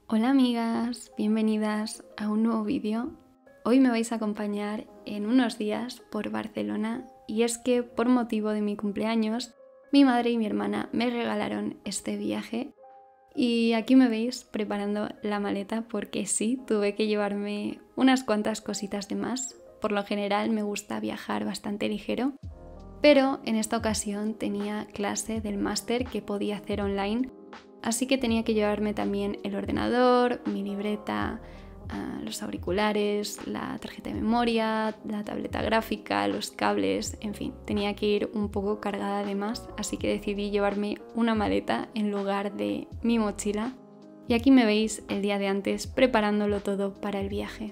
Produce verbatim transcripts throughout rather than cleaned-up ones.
Hola amigas, bienvenidas a un nuevo vídeo. Hoy me vais a acompañar en unos días por Barcelona y es que por motivo de mi cumpleaños mi madre y mi hermana me regalaron este viaje y aquí me veis preparando la maleta porque sí, tuve que llevarme unas cuantas cositas de más. Por lo general me gusta viajar bastante ligero, pero en esta ocasión tenía clase del máster que podía hacer online. Así que tenía que llevarme también el ordenador, mi libreta, uh, los auriculares, la tarjeta de memoria, la tableta gráfica, los cables, en fin, tenía que ir un poco cargada de más, así que decidí llevarme una maleta en lugar de mi mochila. Y aquí me veis el día de antes preparándolo todo para el viaje.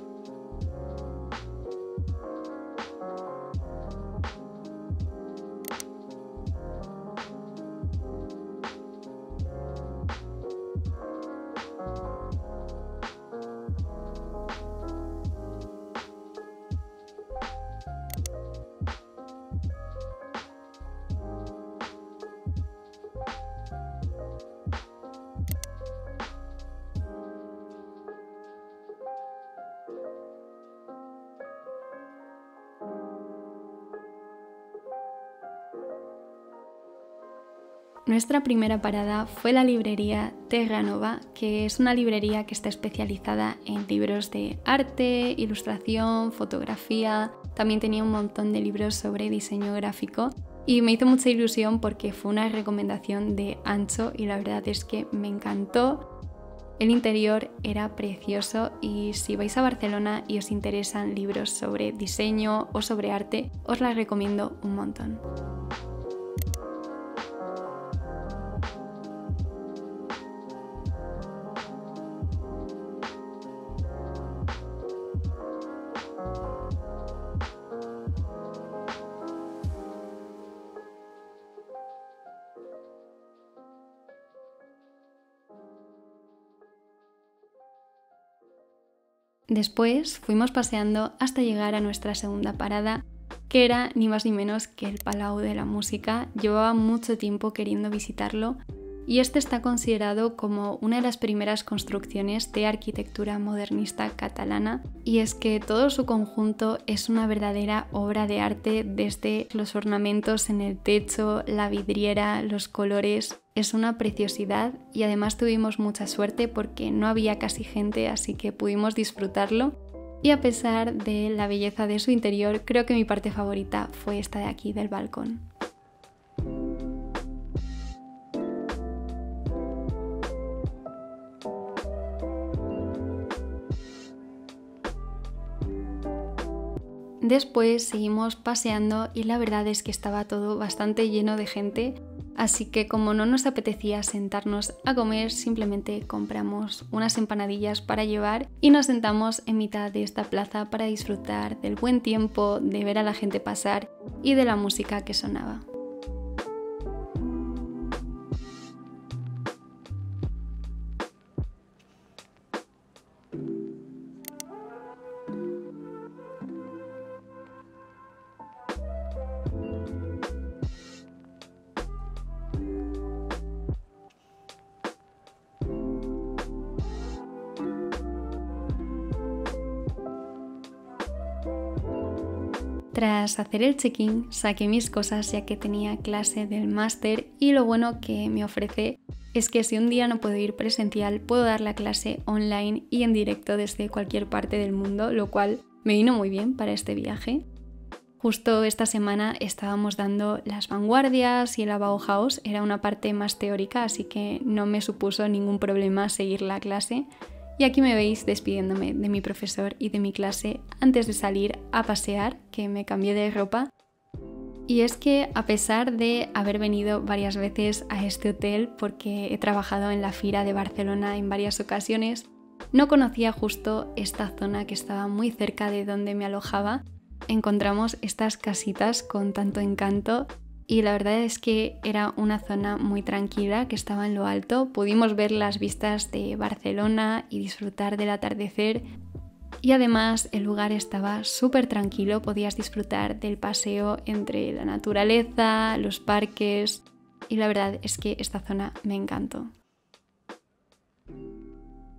Nuestra primera parada fue la librería Terranova, que es una librería que está especializada en libros de arte, ilustración, fotografía. También tenía un montón de libros sobre diseño gráfico y me hizo mucha ilusión porque fue una recomendación de Ancho y la verdad es que me encantó. El interior era precioso y si vais a Barcelona y os interesan libros sobre diseño o sobre arte, os la recomiendo un montón. Después fuimos paseando hasta llegar a nuestra segunda parada, que era ni más ni menos que el Palau de la Música. Llevaba mucho tiempo queriendo visitarlo y este está considerado como una de las primeras construcciones de arquitectura modernista catalana, y es que todo su conjunto es una verdadera obra de arte, desde los ornamentos en el techo, la vidriera, los colores. Es una preciosidad y además tuvimos mucha suerte porque no había casi gente, así que pudimos disfrutarlo. Y a pesar de la belleza de su interior, creo que mi parte favorita fue esta de aquí del balcón. Después seguimos paseando y la verdad es que estaba todo bastante lleno de gente, así que como no nos apetecía sentarnos a comer, simplemente compramos unas empanadillas para llevar y nos sentamos en mitad de esta plaza para disfrutar del buen tiempo, de ver a la gente pasar y de la música que sonaba. Tras hacer el check-in, saqué mis cosas ya que tenía clase del máster y lo bueno que me ofrece es que si un día no puedo ir presencial, puedo dar la clase online y en directo desde cualquier parte del mundo, lo cual me vino muy bien para este viaje. Justo esta semana estábamos dando las vanguardias y el Bauhaus, era una parte más teórica, así que no me supuso ningún problema seguir la clase. Y aquí me veis despidiéndome de mi profesor y de mi clase antes de salir a pasear, que me cambié de ropa. Y es que a pesar de haber venido varias veces a este hotel, porque he trabajado en la Fira de Barcelona en varias ocasiones, no conocía justo esta zona que estaba muy cerca de donde me alojaba. Encontramos estas casitas con tanto encanto y la verdad es que era una zona muy tranquila que estaba en lo alto. Pudimos ver las vistas de Barcelona y disfrutar del atardecer y además el lugar estaba súper tranquilo, podías disfrutar del paseo entre la naturaleza, los parques y la verdad es que esta zona me encantó.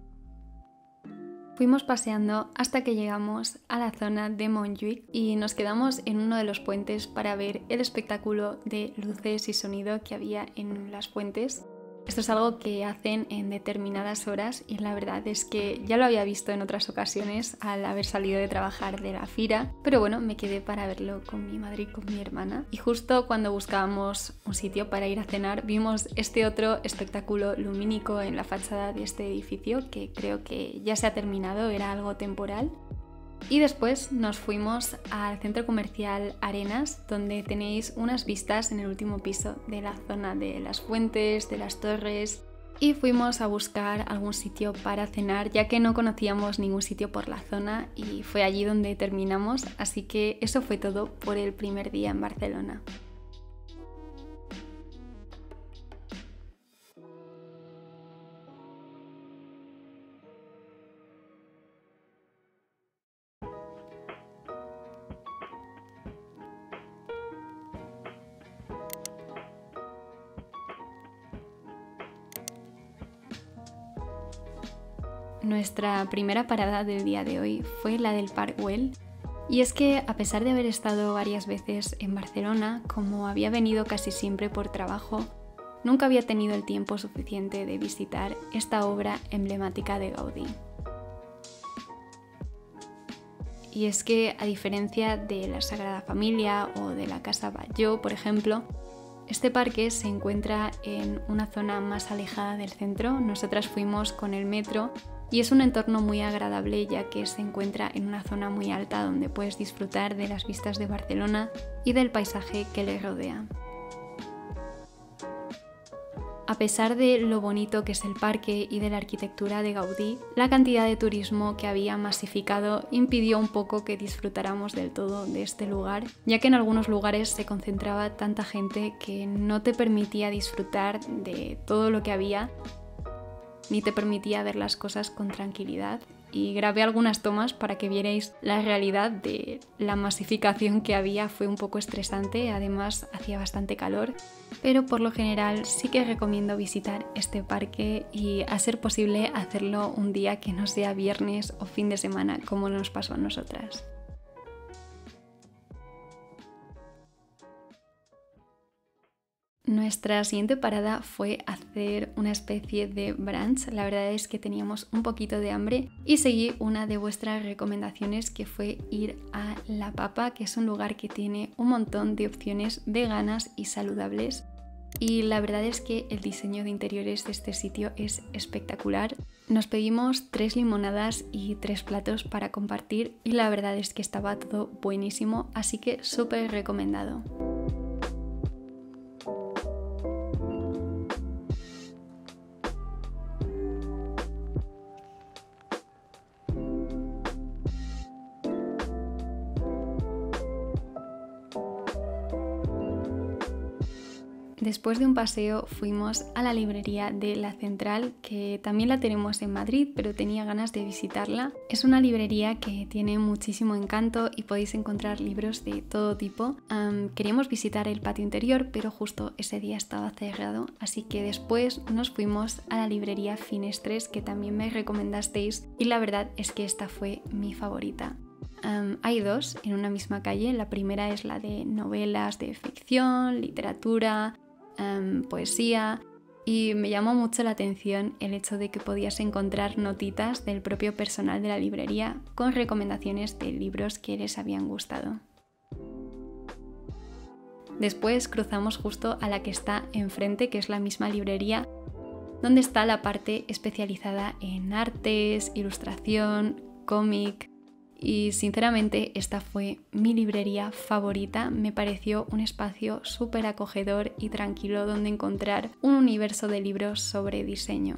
fuimos paseando hasta que llegamos a la zona de Montjuïc y nos quedamos en uno de los puentes para ver el espectáculo de luces y sonido que había en las fuentes. Esto es algo que hacen en determinadas horas y la verdad es que ya lo había visto en otras ocasiones al haber salido de trabajar de la fira, pero bueno, me quedé para verlo con mi madre y con mi hermana. Y justo cuando buscábamos un sitio para ir a cenar, vimos este otro espectáculo lumínico en la fachada de este edificio que creo que ya se ha terminado, era algo temporal. Y después nos fuimos al centro comercial Arenas, donde tenéis unas vistas en el último piso de la zona de las fuentes, de las torres, y fuimos a buscar algún sitio para cenar, ya que no conocíamos ningún sitio por la zona y fue allí donde terminamos, así que eso fue todo por el primer día en Barcelona. Nuestra primera parada del día de hoy fue la del Parc Güell, y es que a pesar de haber estado varias veces en Barcelona, como había venido casi siempre por trabajo, nunca había tenido el tiempo suficiente de visitar esta obra emblemática de Gaudí. Y es que, a diferencia de la Sagrada Familia o de la Casa Batlló, por ejemplo, este parque se encuentra en una zona más alejada del centro. Nosotras fuimos con el metro y es un entorno muy agradable ya que se encuentra en una zona muy alta donde puedes disfrutar de las vistas de Barcelona y del paisaje que le rodea. A pesar de lo bonito que es el parque y de la arquitectura de Gaudí, la cantidad de turismo que había masificado impidió un poco que disfrutáramos del todo de este lugar, ya que en algunos lugares se concentraba tanta gente que no te permitía disfrutar de todo lo que había, ni te permitía ver las cosas con tranquilidad. Y grabé algunas tomas para que vierais la realidad de la masificación que había. Fue un poco estresante, además hacía bastante calor, pero por lo general sí que recomiendo visitar este parque y, a ser posible, hacerlo un día que no sea viernes o fin de semana como nos pasó a nosotras. Nuestra siguiente parada fue hacer una especie de brunch. La verdad es que teníamos un poquito de hambre y seguí una de vuestras recomendaciones, que fue ir a La Papa, que es un lugar que tiene un montón de opciones veganas y saludables. Y la verdad es que el diseño de interiores de este sitio es espectacular. Nos pedimos tres limonadas y tres platos para compartir y la verdad es que estaba todo buenísimo, así que súper recomendado. Después de un paseo fuimos a la librería de La Central, que también la tenemos en Madrid, pero tenía ganas de visitarla. Es una librería que tiene muchísimo encanto y podéis encontrar libros de todo tipo. Um, queríamos visitar el patio interior, pero justo ese día estaba cerrado, así que después nos fuimos a la librería Finestres, que también me recomendasteis, y la verdad es que esta fue mi favorita. Um, hay dos en una misma calle. La primera es la de novelas de ficción, literatura, Um, poesía, y me llamó mucho la atención el hecho de que podías encontrar notitas del propio personal de la librería con recomendaciones de libros que les habían gustado. Después cruzamos justo a la que está enfrente, que es la misma librería, donde está la parte especializada en artes, ilustración, cómic. Y sinceramente esta fue mi librería favorita. Me pareció un espacio súper acogedor y tranquilo donde encontrar un universo de libros sobre diseño.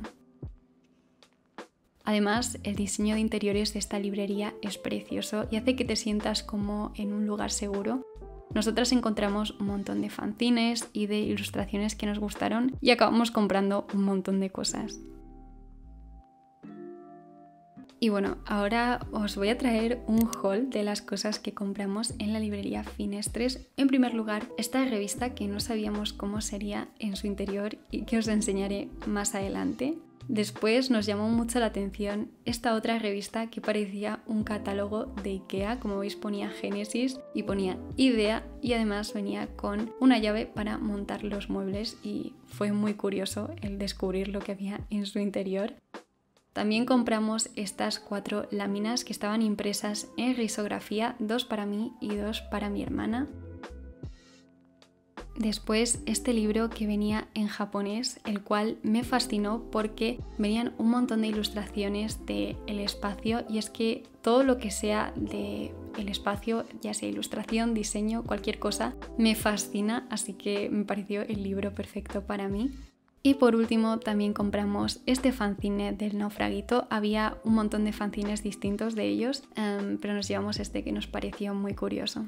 Además, el diseño de interiores de esta librería es precioso y hace que te sientas como en un lugar seguro. Nosotras encontramos un montón de fanzines y de ilustraciones que nos gustaron y acabamos comprando un montón de cosas. Y bueno, ahora os voy a traer un haul de las cosas que compramos en la librería Finestres. En primer lugar, esta revista que no sabíamos cómo sería en su interior y que os enseñaré más adelante. Después nos llamó mucho la atención esta otra revista que parecía un catálogo de IKEA, como veis ponía Génesis y ponía Idea y además venía con una llave para montar los muebles y fue muy curioso el descubrir lo que había en su interior. También compramos estas cuatro láminas que estaban impresas en risografía, dos para mí y dos para mi hermana. Después este libro que venía en japonés, el cual me fascinó porque venían un montón de ilustraciones del espacio y es que todo lo que sea del espacio, ya sea ilustración, diseño, cualquier cosa, me fascina, así que me pareció el libro perfecto para mí. Y por último también compramos este fanzine del naufraguito. Había un montón de fanzines distintos de ellos, um, pero nos llevamos este que nos pareció muy curioso.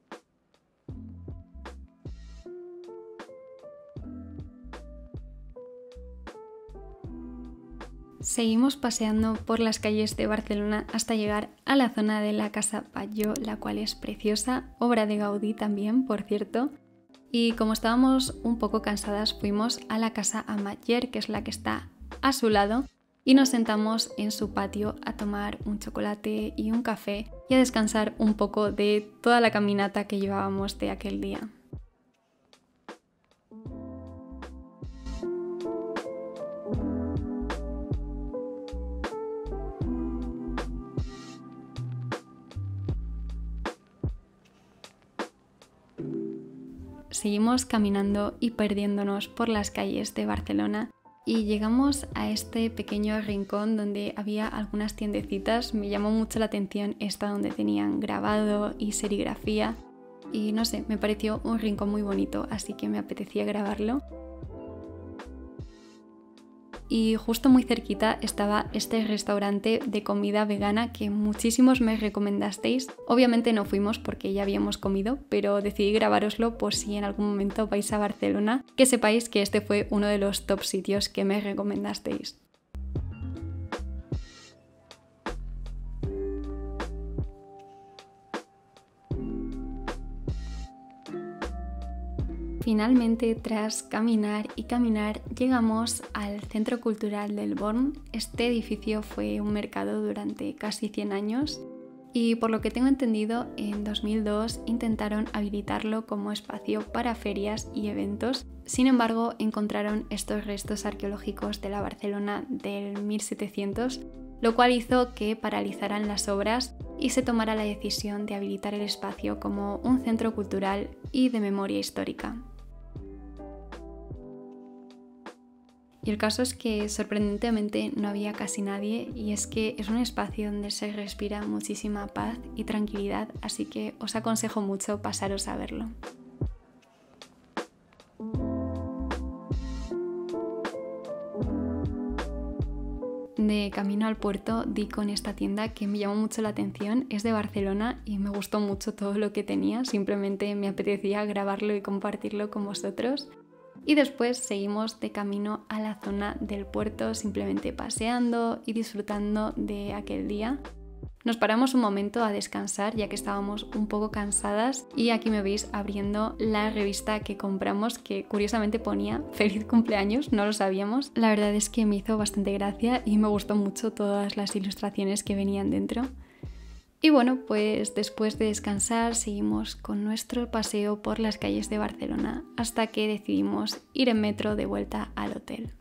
Seguimos paseando por las calles de Barcelona hasta llegar a la zona de la Casa Batlló, la cual es preciosa, obra de Gaudí también, por cierto. Y como estábamos un poco cansadas, fuimos a la Casa Amatller, que es la que está a su lado, y nos sentamos en su patio a tomar un chocolate y un café y a descansar un poco de toda la caminata que llevábamos de aquel día. Seguimos caminando y perdiéndonos por las calles de Barcelona y llegamos a este pequeño rincón donde había algunas tiendecitas. Me llamó mucho la atención esta donde tenían grabado y serigrafía y no sé, me pareció un rincón muy bonito, así que me apetecía grabarlo. Y justo muy cerquita estaba este restaurante de comida vegana que muchísimos me recomendasteis. Obviamente no fuimos porque ya habíamos comido, pero decidí grabároslo por si en algún momento vais a Barcelona, que sepáis que este fue uno de los top sitios que me recomendasteis. Finalmente, tras caminar y caminar, llegamos al Centro Cultural del Born. Este edificio fue un mercado durante casi cien años y por lo que tengo entendido, en dos mil dos intentaron habilitarlo como espacio para ferias y eventos. Sin embargo, encontraron estos restos arqueológicos de la Barcelona del mil setecientos, lo cual hizo que paralizaran las obras y se tomara la decisión de habilitar el espacio como un centro cultural y de memoria histórica. Y el caso es que sorprendentemente no había casi nadie y es que es un espacio donde se respira muchísima paz y tranquilidad, así que os aconsejo mucho pasaros a verlo. De camino al puerto di con esta tienda que me llamó mucho la atención, es de Barcelona y me gustó mucho todo lo que tenía, simplemente me apetecía grabarlo y compartirlo con vosotros. Y después seguimos de camino a la zona del puerto, simplemente paseando y disfrutando de aquel día. Nos paramos un momento a descansar ya que estábamos un poco cansadas y aquí me veis abriendo la revista que compramos que curiosamente ponía feliz cumpleaños, no lo sabíamos. La verdad es que me hizo bastante gracia y me gustó mucho todas las ilustraciones que venían dentro. Y bueno, pues después de descansar seguimos con nuestro paseo por las calles de Barcelona hasta que decidimos ir en metro de vuelta al hotel.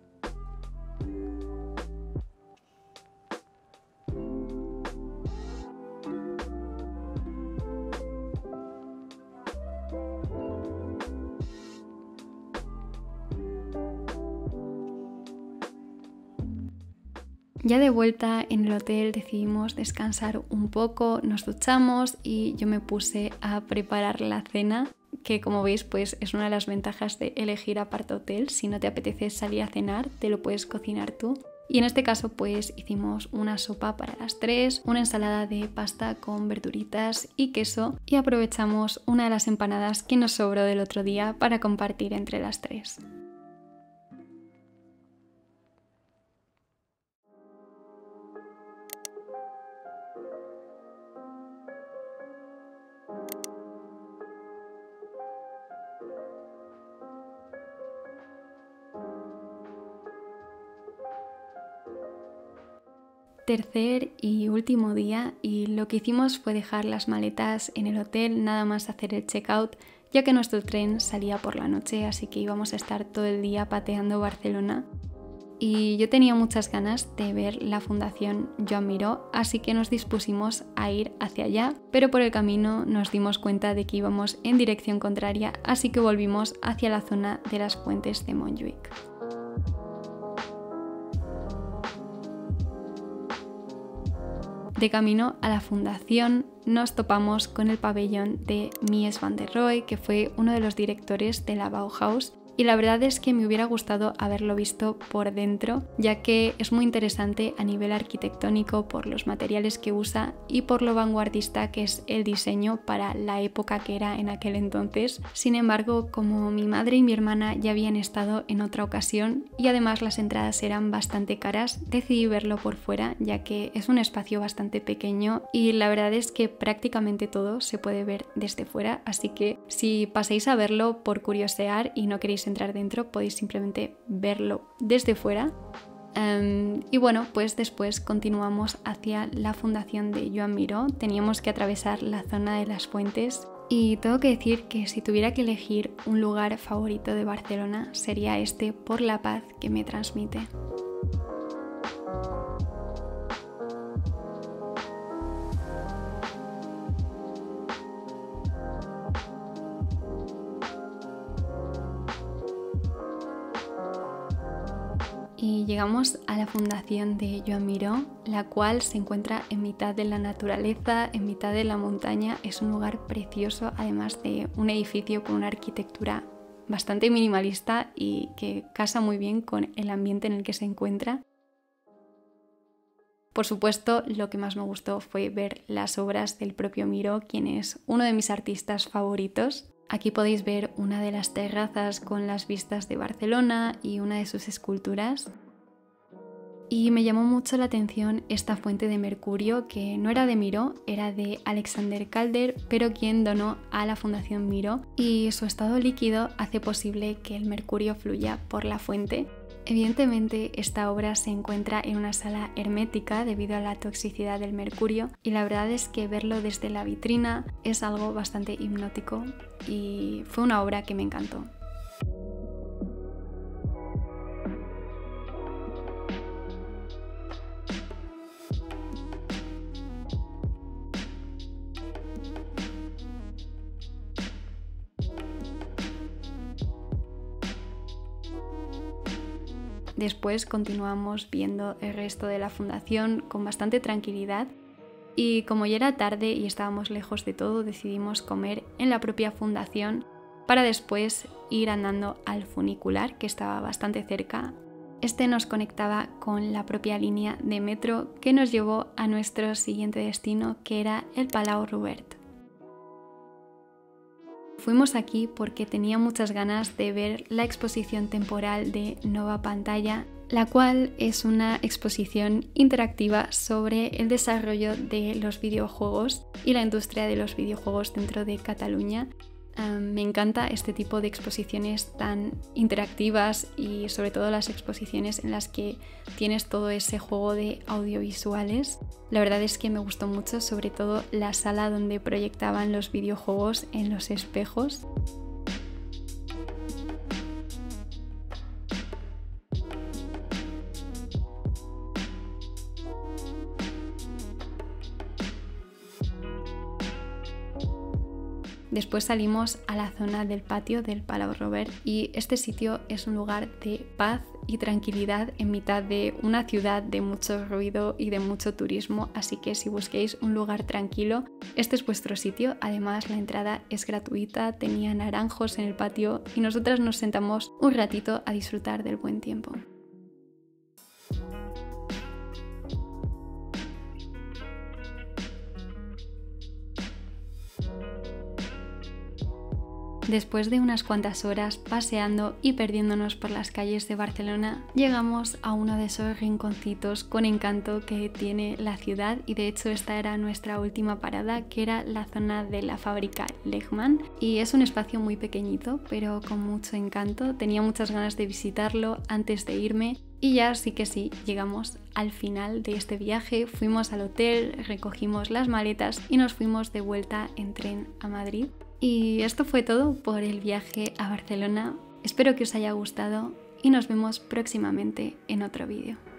Ya de vuelta en el hotel decidimos descansar un poco, nos duchamos y yo me puse a preparar la cena, que como veis pues es una de las ventajas de elegir apart hotel. Si no te apetece salir a cenar, te lo puedes cocinar tú. Y en este caso pues hicimos una sopa para las tres, una ensalada de pasta con verduritas y queso y aprovechamos una de las empanadas que nos sobró del otro día para compartir entre las tres. Tercer y último día, y lo que hicimos fue dejar las maletas en el hotel, nada más hacer el checkout, ya que nuestro tren salía por la noche, así que íbamos a estar todo el día pateando Barcelona. Y yo tenía muchas ganas de ver la Fundación Joan Miró, así que nos dispusimos a ir hacia allá, pero por el camino nos dimos cuenta de que íbamos en dirección contraria, así que volvimos hacia la zona de las fuentes de Montjuïc. De camino a la fundación nos topamos con el pabellón de Mies van der Rohe, que fue uno de los directores de la Bauhaus, y la verdad es que me hubiera gustado haberlo visto por dentro, ya que es muy interesante a nivel arquitectónico por los materiales que usa y por lo vanguardista que es el diseño para la época que era en aquel entonces. Sin embargo, como mi madre y mi hermana ya habían estado en otra ocasión y además las entradas eran bastante caras, decidí verlo por fuera, ya que es un espacio bastante pequeño y la verdad es que prácticamente todo se puede ver desde fuera, así que si pasáis a verlo por curiosear y no queréis entrar dentro, podéis simplemente verlo desde fuera. Um, y bueno, pues después continuamos hacia la fundación de Joan Miró. Teníamos que atravesar la zona de las fuentes y tengo que decir que si tuviera que elegir un lugar favorito de Barcelona sería este por la paz que me transmite. Y llegamos a la fundación de Joan Miró, la cual se encuentra en mitad de la naturaleza, en mitad de la montaña. Es un lugar precioso, además de un edificio con una arquitectura bastante minimalista y que casa muy bien con el ambiente en el que se encuentra. Por supuesto, lo que más me gustó fue ver las obras del propio Miró, quien es uno de mis artistas favoritos. Aquí podéis ver una de las terrazas con las vistas de Barcelona y una de sus esculturas. Y me llamó mucho la atención esta fuente de mercurio que no era de Miró, era de Alexander Calder, pero quien donó a la Fundación Miró, y su estado líquido hace posible que el mercurio fluya por la fuente. Evidentemente, esta obra se encuentra en una sala hermética debido a la toxicidad del mercurio y la verdad es que verlo desde la vitrina es algo bastante hipnótico y fue una obra que me encantó. Después continuamos viendo el resto de la fundación con bastante tranquilidad y como ya era tarde y estábamos lejos de todo, decidimos comer en la propia fundación para después ir andando al funicular, que estaba bastante cerca. Este nos conectaba con la propia línea de metro que nos llevó a nuestro siguiente destino, que era el Palau Robert. Fuimos aquí porque tenía muchas ganas de ver la exposición temporal de Nova Pantalla, la cual es una exposición interactiva sobre el desarrollo de los videojuegos y la industria de los videojuegos dentro de Cataluña. Um, me encanta este tipo de exposiciones tan interactivas y sobre todo las exposiciones en las que tienes todo ese juego de audiovisuales. La verdad es que me gustó mucho, sobre todo la sala donde proyectaban los videojuegos en los espejos. Después salimos a la zona del patio del Palau Robert y este sitio es un lugar de paz y tranquilidad en mitad de una ciudad de mucho ruido y de mucho turismo, así que si busquéis un lugar tranquilo, este es vuestro sitio. Además, la entrada es gratuita, tenía naranjos en el patio y nosotras nos sentamos un ratito a disfrutar del buen tiempo. Después de unas cuantas horas paseando y perdiéndonos por las calles de Barcelona, llegamos a uno de esos rinconcitos con encanto que tiene la ciudad y de hecho esta era nuestra última parada, que era la zona de la fábrica Lehman, y es un espacio muy pequeñito pero con mucho encanto. Tenía muchas ganas de visitarlo antes de irme Y ya sí que sí, llegamos al final de este viaje, fuimos al hotel, recogimos las maletas y nos fuimos de vuelta en tren a Madrid. Y esto fue todo por el viaje a Barcelona. Espero que os haya gustado y nos vemos próximamente en otro vídeo.